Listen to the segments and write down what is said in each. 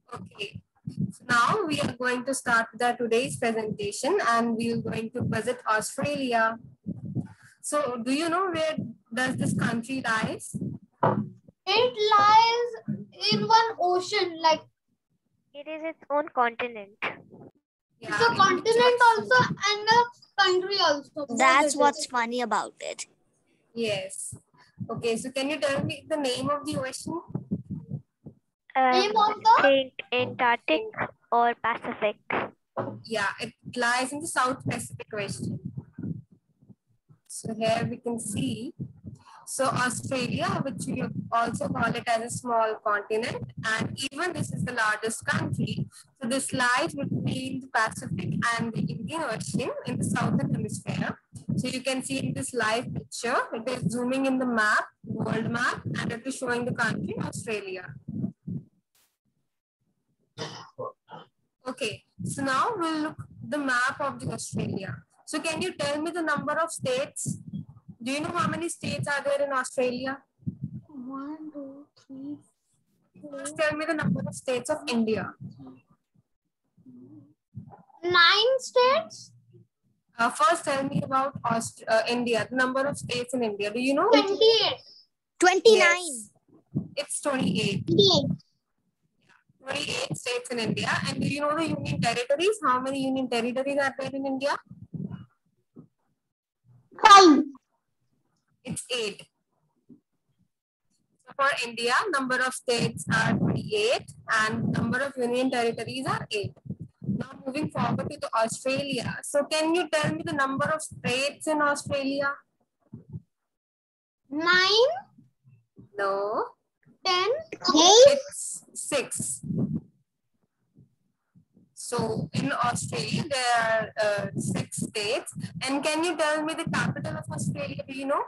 Okay. So now we are going to start today's presentation and we are going to visit Australia. So do you know where does this country lies? It lies in one ocean, like It is its own continent. Yeah, it's a continent also and a country also. That's what's funny about it. Yes. Okay, so can you tell me the name of the ocean? Name of the Think Antarctic or Pacific. Yeah, it lies in the South Pacific Ocean. So here we can see, so Australia, which we also call it as a small continent, and even this is the largest country. So this lies between the Pacific and the Indian Ocean in the southern hemisphere. So you can see in this live picture, it is zooming in the map, world map, and it is showing the country Australia. Okay, so now we'll look the map of the Australia. So can you tell me the number of states? Do you know how many states are there in Australia? 1, 2, 3, 4. First tell me the number of states of India. 9 states. First tell me about India, the number of states in India. Do you know? 28. 29. Yes. It's 28. 28 states in India. And do you know the union territories? How many union territories are there in India? 5. It's 8. So for India, number of states are 28 and number of union territories are 8. Now moving forward to the Australia. So can you tell me the number of states in Australia? 9, No. 10, 8. It's 6. So in Australia, there are 6 states. And can you tell me the capital of Australia? Do you know?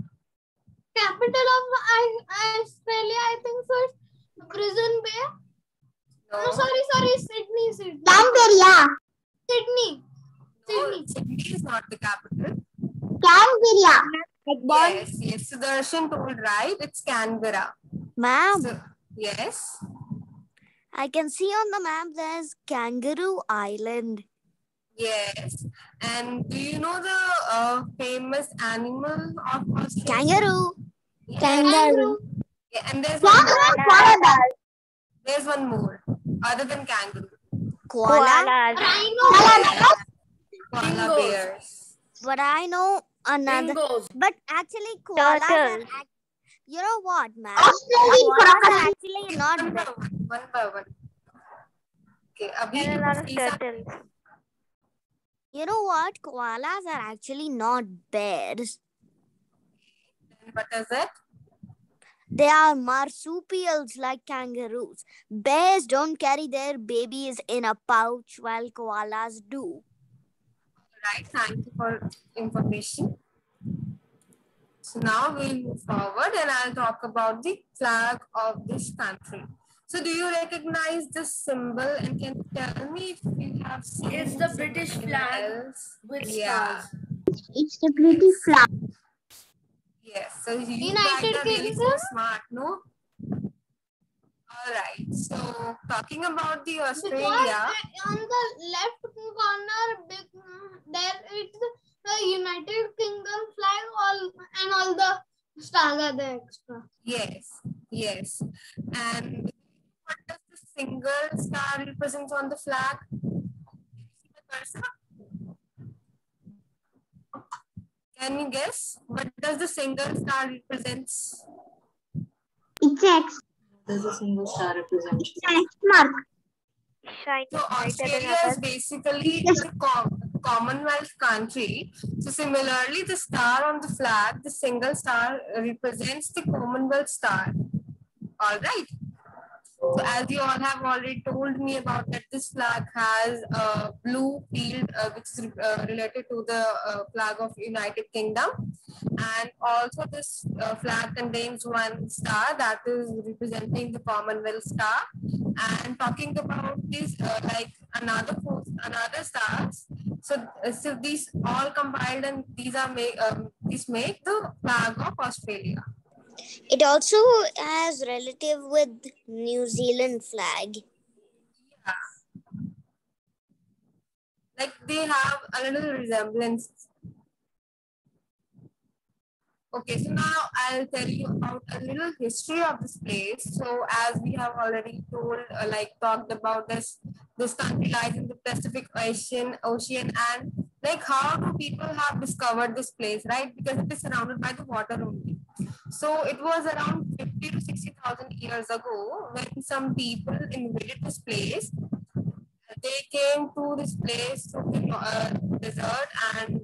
Capital of Australia, I think so. It's Brisbane Bay. No, sorry, Sydney. Canberra. Sydney. No, Sydney is not the capital. Canberra. Yes. Sudarshan told right. It's Canberra. Ma'am, So, yes. I can see on the map there's Kangaroo Island. Yes. And do you know the famous animal of Australia? Kangaroo. Yes. Kangaroo. Yeah, and there's one more. There's one more other than kangaroo. Koala. Koalas. Rhino. Koala bears. But I know another. Dingoes. But actually, koalas are. Turtles. You know what, ma'am? Koalas are actually not One by bad. one. One by one. Okay. Abhi, There are a lot of see some- turtles. You know what? Koalas are actually not bears. What is it? They are marsupials like kangaroos. Bears don't carry their babies in a pouch while koalas do. Right. Thank you for information. So now we'll move forward and I'll talk about the flag of this country. So do you recognize this symbol and can you tell me if you have seen It's the British something flag else? with Yeah. stars. It's the British flag. Yes. So you United guys are really so Kingdom? smart, no? All right. So talking about the Because Australia. on the left corner, there it's the United Kingdom flag, all the stars are there extra. Yes. And what does the single star represent on the flag? See the cursor? Can you guess? What does the single star represents? It's X. Does a single star represent? X mark. Shining So brighter than Australia is others. basically a Commonwealth country. So similarly, the star on the flag, the single star represents the Commonwealth star. All right. So as you all have already told me about that, this flag has a blue field which is related to the flag of United Kingdom, and also this flag contains one star that is representing the Commonwealth star. And talking about this, like another stars. So these all combined and these make the flag of Australia. It also has relative with New Zealand flag. Like they have a little resemblance. Okay, so now I'll tell you about a little history of this place. So as we have already told, talked about this country lies in the Pacific Ocean, and like how do people have discovered this place, right? Because it is surrounded by the water only. So it was around 50 to 60,000 years ago when some people invaded this place. They came to this place to the desert, and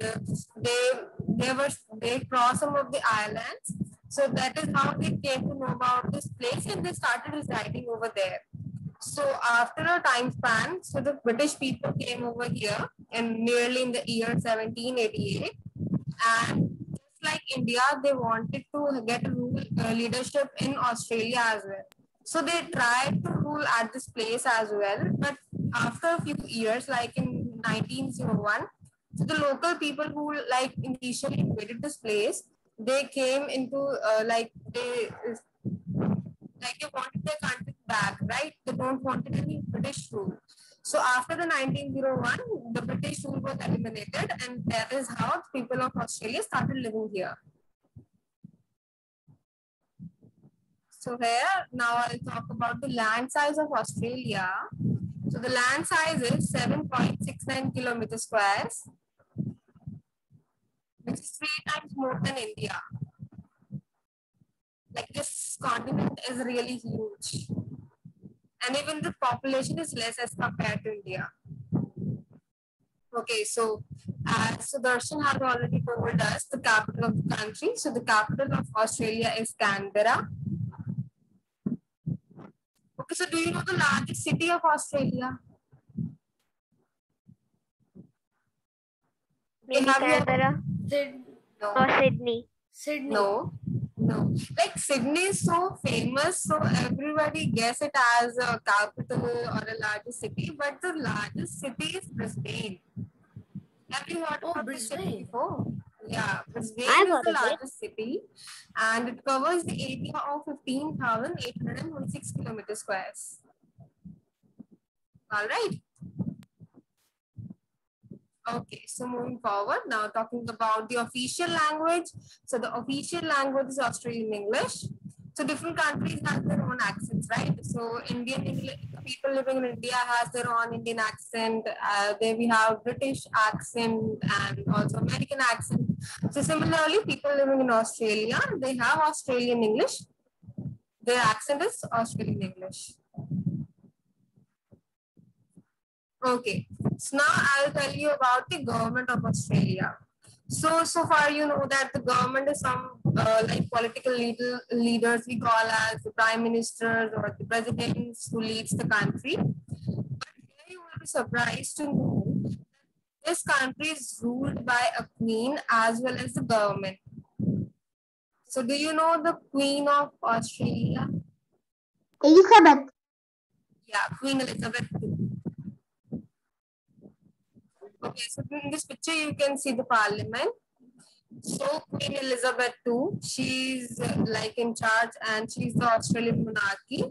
they crossed some of the islands. So that is how they came to know about this place, and they started residing over there. So after a time span, so the British people came over here, and nearly in the year 1788, and just like India, they wanted to get leadership in Australia as well. So they tried to rule at this place as well, but after a few years, like in 1901, so the local people who like initially invaded this place, they came into they wanted their country back, right? They don't want any British rule. So after the 1901, the British rule was eliminated, and that is how people of Australia started living here. So here, now I'll talk about the land size of Australia. So the land size is 7.69 kilometer squares, which is 3 times more than India. Like this continent is really huge. And even the population is less as compared to India. Okay, so as Sudarshan has already told us the capital of the country. So the capital of Australia is Canberra. Okay, so do you know the largest city of Australia? Maybe have you ever- Canberra No. or Sydney. No. Like Sydney is so famous, so everybody guess it as a capital or a largest city, but the largest city is Brisbane. Have you heard about this city before? Yeah, Brisbane I've is heard the of it. largest city, and it covers the area of 15,826 kilometer squares. All right. Okay, so moving forward, now talking about the official language. So the official language is Australian English. So different countries have their own accents, right? So Indian English, people living in India has their own Indian accent. There we have British accent and also American accent. So similarly, people living in Australia, they have Australian English. Their accent is Australian English. Okay, so now I'll tell you about the government of Australia. So far you know that the government is some like political leaders we call as the prime ministers or the presidents who leads the country. But here you will be surprised to know that this country is ruled by a queen as well as the government. So do you know the Queen of Australia? Elizabeth. Yeah, Queen Elizabeth II. Okay, so in this picture you can see the parliament. So Queen Elizabeth II, she's like in charge, and she's the Australian monarchy.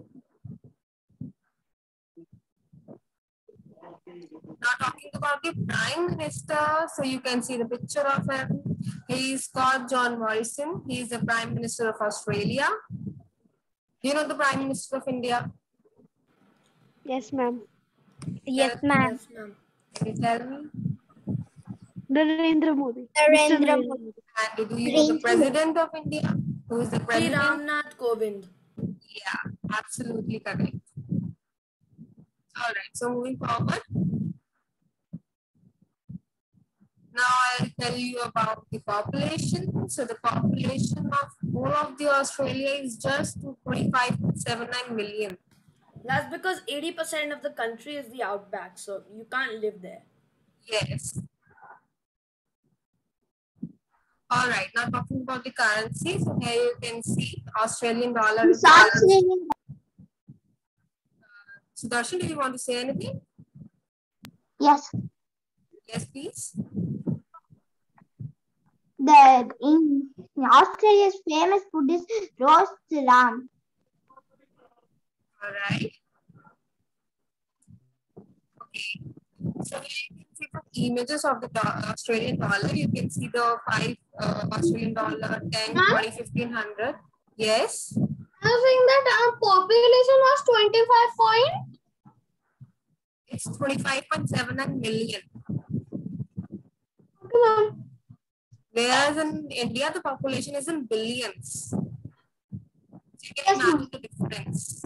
Now talking about the Prime Minister, so you can see the picture of him. He is called John Morrison. He is the Prime Minister of Australia. Do you know the Prime Minister of India? Yes, ma'am. Yes, ma'am. Can you tell me? Narendra Modi. Narendra Modi. And do you know the President of India? Who is the President? Ramnath Kovind. Yeah, absolutely correct. All right, so moving forward. Now I'll tell you about the population. So the population of whole of the Australia is just 25.79 million. That's because 80% of the country is the outback, so you can't live there. Yes. All right, now talking about the currency. So here you can see Australian dollar is the currency. Sudarshan, do you want to say anything? Yes. Yes, please. In Australia's famous food is roast lamb. All right. Okay. So here you can see the images of the Australian dollar. You can see the 5 Australian dollar, 10, 20, 1500. Yes. I was saying that our population was 25 point. It's 25.79 million. Okay, ma'am. Whereas in India, the population is in billions. So you can Yes, ma'am. imagine the difference.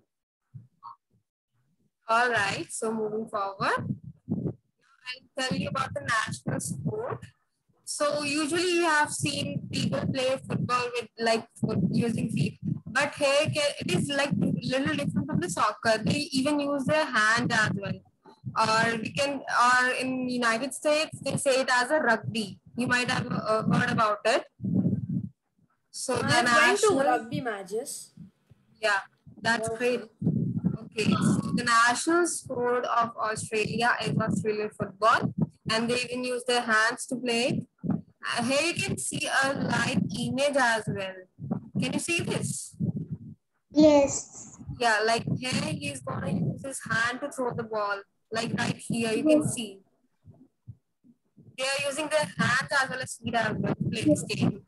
All right. So moving forward, I'll tell you about the national sport. So usually you have seen people play football with using feet, but here it is like little different from the soccer. They even use their hand as well. Or in United States they say it as a rugby. You might have heard about it. So the I went to national, rugby matches. yeah, that's Okay. great. Okay, so the national sport of Australia is Australian football, and they even use their hands to play. Here you can see a live image as well. Can you see this? Yes. Yeah, like here he's gonna use his hand to throw the ball. Like right here, you can see. They are using their hands as well as feet as well to play this game.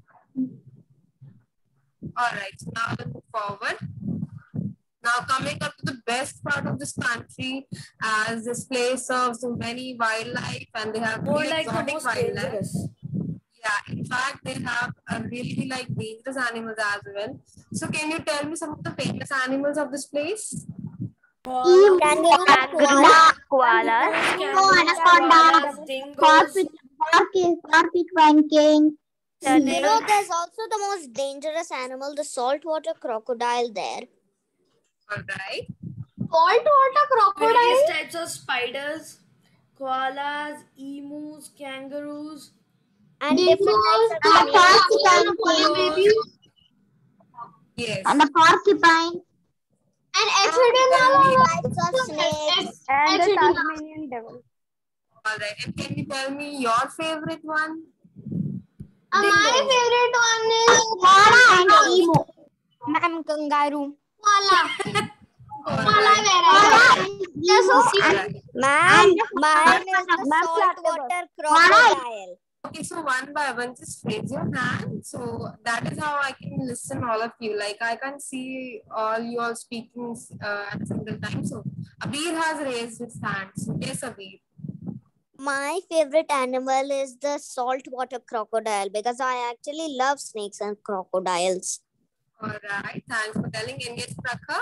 Alright, so now we'll move forward. Now coming up to the best part of this country, as this place serves so many wildlife and they have More really like the exotic most wildlife. dangerous. Yeah, in fact, they have a really like dangerous animals as well. So can you tell me some of the famous animals of this place? Koala, Kangaroo, Kangaroos, koalas, koalas, dingoes, Porcupine king. You know, turtles, there's also the most dangerous animal, the saltwater crocodile there. Alright. Saltwater crocodile. various types of spiders, koalas, emus, kangaroos, And different types of And chameleons. porcupine. Yes. And a porcupine. And Different echidna. types of snakes. And the Tasmanian devil. Alright. And can you tell me your favorite one? My favorite one is koala and emu. Ma'am, kangaroo. Koala. Alright. Alright. Ma'am, mine is the saltwater crocodile. Okay, so one by one, just raise your hand. So that is how I can listen all of you. Like I can see all you all speaking at a single time. So Abir has raised his hand. So yes, Abir. My favorite animal is the saltwater crocodile because I actually love snakes and crocodiles. All right. Thanks for telling. And yes, Prakha.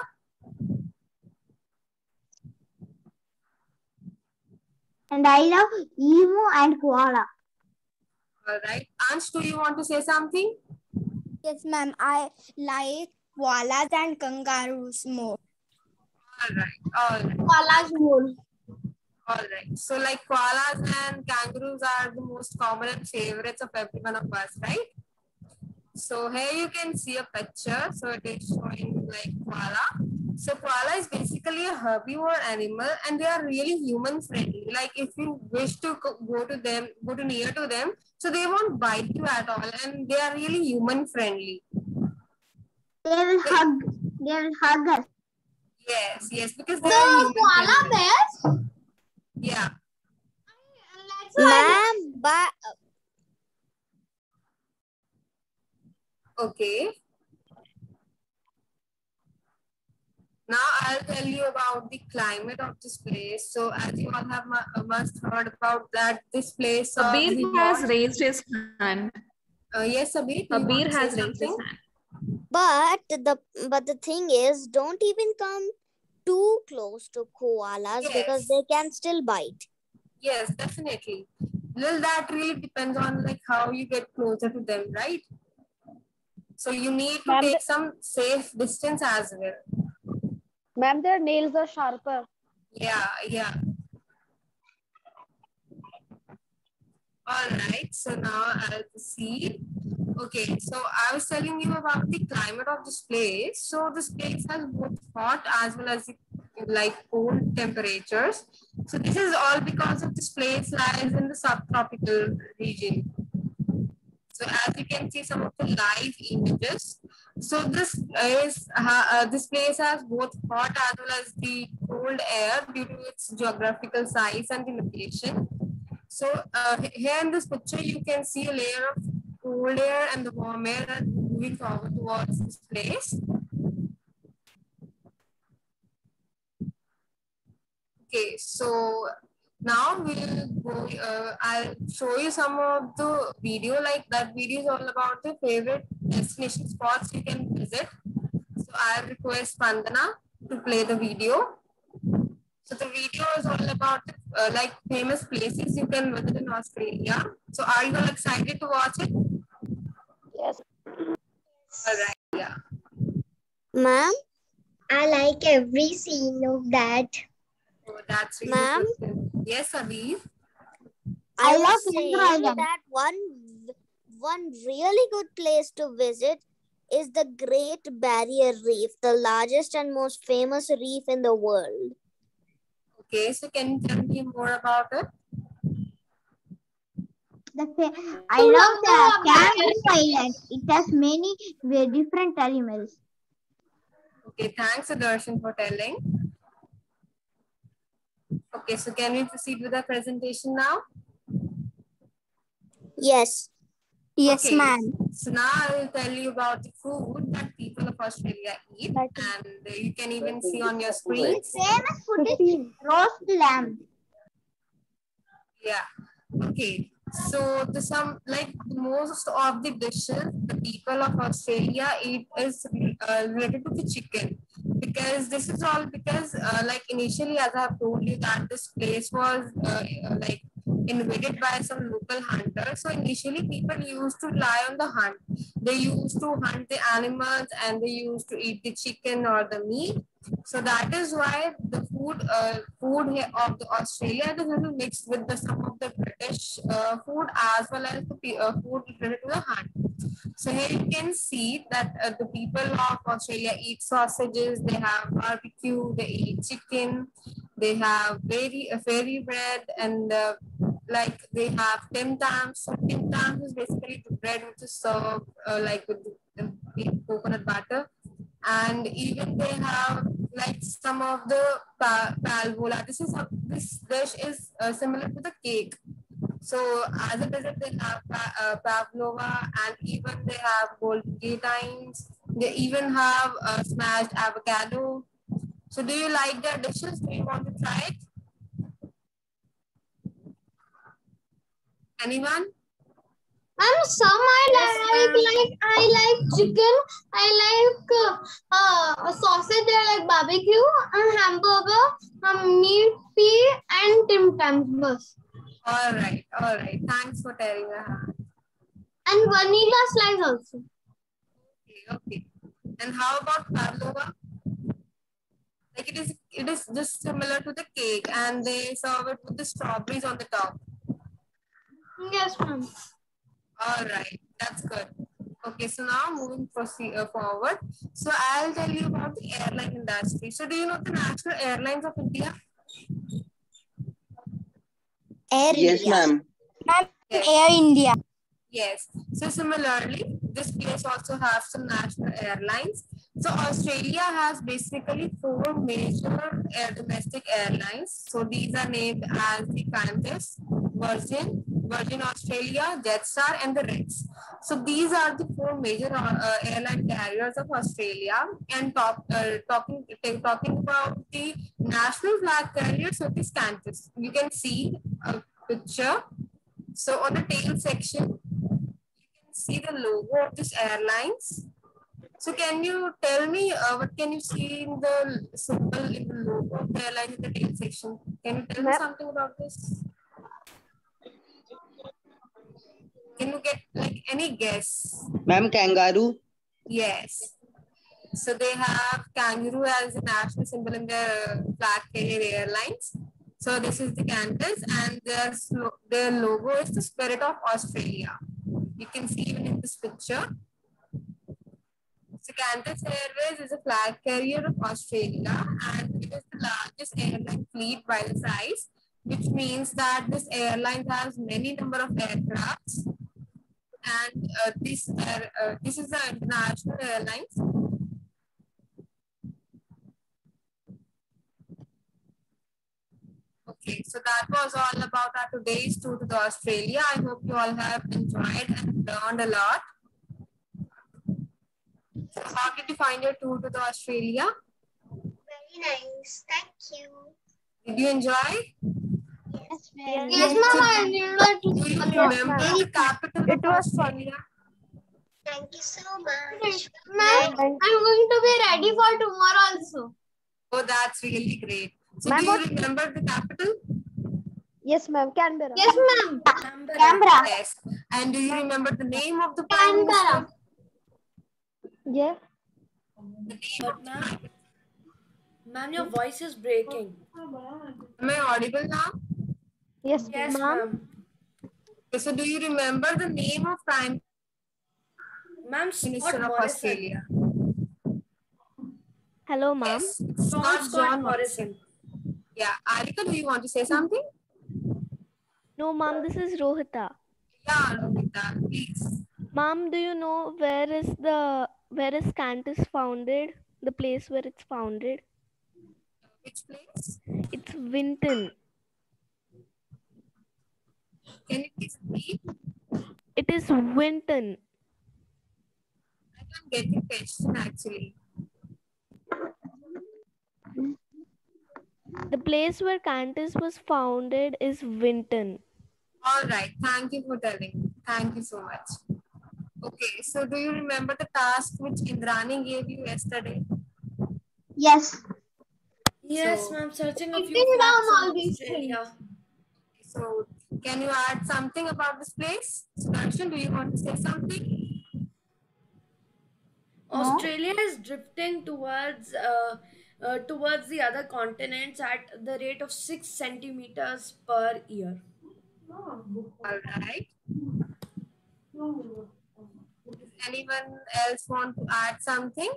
And I love emu and koala. All right. Ansh, do you want to say something? Yes, ma'am. I like koalas and kangaroos more. All right. All right. Koala's wool. All right. So like koalas and kangaroos are the most common and favorites of every one of us, right? So here you can see a picture. So it is showing like koala. So koala is basically a herbivore animal and they are really human friendly. Like if you wish to go to near to them, so they won't bite you at all and they are really human friendly. They will hug. They will hug us. Yes, yes, because they are human Koala friendly. bears. Yeah. Ma'am, but Okay. Now I'll tell you about the climate of this place. So as you all have must heard about that, this place. Abir has raised his hand. Yes, Abir. do you want Abir to say has raised his something? hand. but the thing is, don't even come too close to koalas because Yes. they can still bite. Yes, definitely. Well, that really depends on like how you get closer to them, right? So you need to take some safe distance as well. Ma'am, their nails are sharper. Yeah, yeah. All right, so now I'll proceed. Okay, so I was telling you about the climate of this place. So this place has both hot as well as like cold temperatures. So this is all because of this place lies in the subtropical region. So as you can see some of the live images. So this place has both hot as well as the cold air due to its geographical size and the location. So here in this picture, you can see a layer of cold air and the warm air are moving forward towards this place. Okay, so now we'll go, I'll show you some of the video. Like that video is all about the favorite destination spots you can visit. So I'll request Pandana to play the video. So the video is all about like famous places you can visit in Australia. So are you all excited to watch it? Yes. All right, yeah. Ma'am, I like every scene of that. So that's really Ma'am? good. Yes, Abhi. I love was Kangaroo saying Island. that one really good place to visit is the Great Barrier Reef, the largest and most famous reef in the world. Okay, so can you tell me more about it? I love the Kangaroo Island. It has many different animals. Okay, thanks, Sudarshan, for telling. Okay, so can we proceed with the presentation now? Yes. Yes, okay, ma'am. So now I will tell you about the food that people of Australia eat, and you can even see on your screens. Famous food is roast lamb. Yeah. Okay. So the some like most of the dishes the people of Australia eat is related to the chicken, because this is all because like initially, as I have told you, that this place was like invaded by some local hunters. So initially people used to rely on the hunt. They used to hunt the animals and they used to eat the chicken or the meat. So that is why the food here of the Australia is a little mixed with the some of the British food as well as the food related to the hunt. So here you can see that the people of Australia eat sausages, they have barbecue, they eat chicken, they have fairy bread, and like they have Tim Tams. So Tim Tams is basically the bread which is served like with coconut butter. And even they have like some of the palvola. This dish is similar to the cake. So as a dessert, they have pavlova, and even they have golgatines. They even have smashed avocado. So do you like their dishes? Do you want to try it? Anyone? Some I like chicken. I like sausage. I like barbecue and hamburger, meat pie and Tim Tams. All right, all right. Thanks for telling her. And vanilla slice also. Okay, okay. And how about pavlova? Like it is just similar to the cake, and they serve it with the strawberries on the top. Yes, ma'am. All right, that's good. Okay, so now moving forward. So I'll tell you about the airline industry. So do you know the national airlines of India? Yes, ma'am. Yes. Air India. Yes. So similarly, this place also has some national airlines. So Australia has basically 4 major domestic airlines. So these are named as the Qantas, Virgin Australia, Jetstar, and the Rex. So these are the 4 major airline carriers of Australia. And talking about the national flag carriers, so this Qantas. You can see a picture. So on the tail section, you can see the logo of this airlines. So can you tell me what can you see in the symbol in the logo of the airline in the tail section? Can you tell me something about this? Can you get like any guess? Ma'am, kangaroo. Yes. So they have kangaroo as a national symbol in their flag carrier airlines. So this is the Qantas, and their logo is the Spirit of Australia. You can see even in this picture. So Qantas Airways is a flag carrier of Australia, and it is the largest airline fleet by the size, which means that this airline has many number of aircrafts. And this is the international airlines. Okay, so that was all about our today's tour to the Australia. I hope you all have enjoyed and learned a lot. So how did you find your tour to the Australia? Very nice. Thank you. Did you enjoy? Yes, very Yes, nice. ma'am. I enjoyed Do you it. remember the capital It of was fun. Australia? Thank you so much. Ma'am, I'm going to be ready for tomorrow also. Oh, that's really great. So Ma'am, do you what- remember the capital? Yes, ma'am. Canberra. Yes, ma'am. Canberra. Yes. And do you remember the name of the Prime Canberra. Minister? Yeah. But ma'am, your voice is breaking. Am I audible now? Yes, Yes, ma'am. ma'am. Okay, so do you remember the name of Prime Ma'am, Minister Scott of Morrison. Australia? Hello, ma'am. Yes. Scott Scott Morrison. Yeah. Arika, do you want to say something? No, ma'am. This is Rohita. Yeah, Rohita, please. Ma'am, do you know where is Cantus founded? The place where it's founded? Which place? It's Winton. Can you please repeat? It is Winton. I can't get the question actually. The place where Cantus was founded is Winton. All right. Thank you for telling. Thank you so much. Okay. So do you remember the task which Indrani gave you yesterday? Yes. Yes, So- ma'am. Searching a few Writing down facts all on these Australia. So can you add something about this place? Sudarshan, do you want to say something? Australia is drifting towards the other continents at the rate of 6 centimeters per year. All right. Does anyone else want to add something?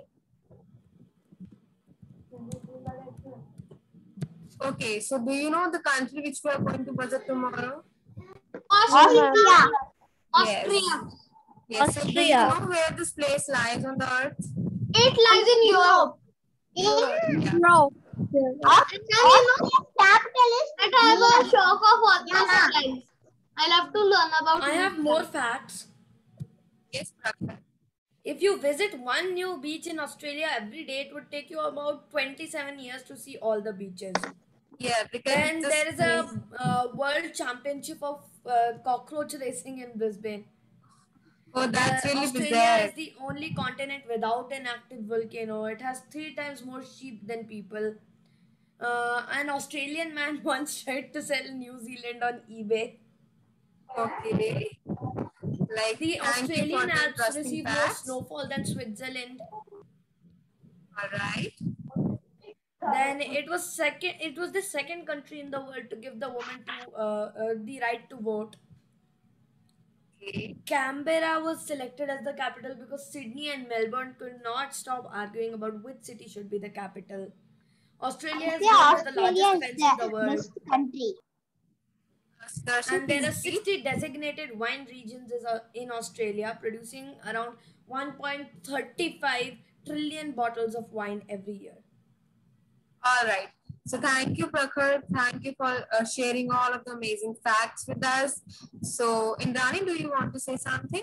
Okay, so do you know the country which we are going to visit tomorrow? Australia. Yes. Austria. Yes. So do you Austria. know where this place lies on the earth? It lies in Europe. Yeah. No. And you know, Capital is that I have a shock of almost life. I'll have to learn about I it. have more facts. Yes, Prakhar. If you visit one new beach in Australia every day, it would take you about 27 years to see all the beaches. Yeah, because Then this there is place- a world championship of cockroach racing in Brisbane. Oh, that's really Australia bizarre. is the only continent without an active volcano. It has 3 times more sheep than people. An Australian man once tried to sell New Zealand on eBay. Okay. Like, The thank you for Australian the Alps interesting receive more facts. snowfall than Switzerland. All right. Then it was the second country in the world to give the woman the right to vote. Okay. Canberra was selected as the capital because Sydney and Melbourne could not stop arguing about which city should be the capital. Australia is known as the largest fence in the world. best country. Sudarshan, And there are please repeat. 60 designated wine regions in Australia, producing around 1.35 trillion bottles of wine every year. All right. So thank you, Prakhar. Thank you for sharing all of the amazing facts with us. So, Indrani, do you want to say something?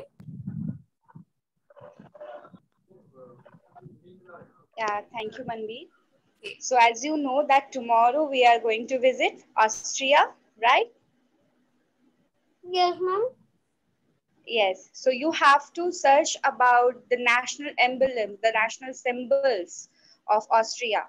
Yeah, thank you, Manvi. So as you know that tomorrow we are going to visit Austria, right? Yes, ma'am. Yes. So you have to search about the national emblem, the national symbols of Austria.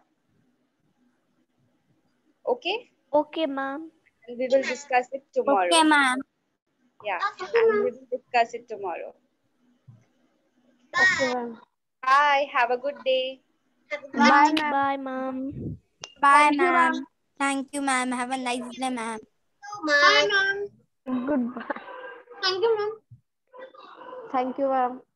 Okay? Okay, ma'am. And we will discuss it tomorrow. ma'am. Yeah, and we will discuss it tomorrow. Okay, ma'am. Bye. Have a good day. Bye, ma'am. Bye, ma'am. Bye, ma'am. Thank you, ma'am. Have a nice day, ma'am. Bye, ma'am. Goodbye. Thank you, ma'am. Thank you, ma'am.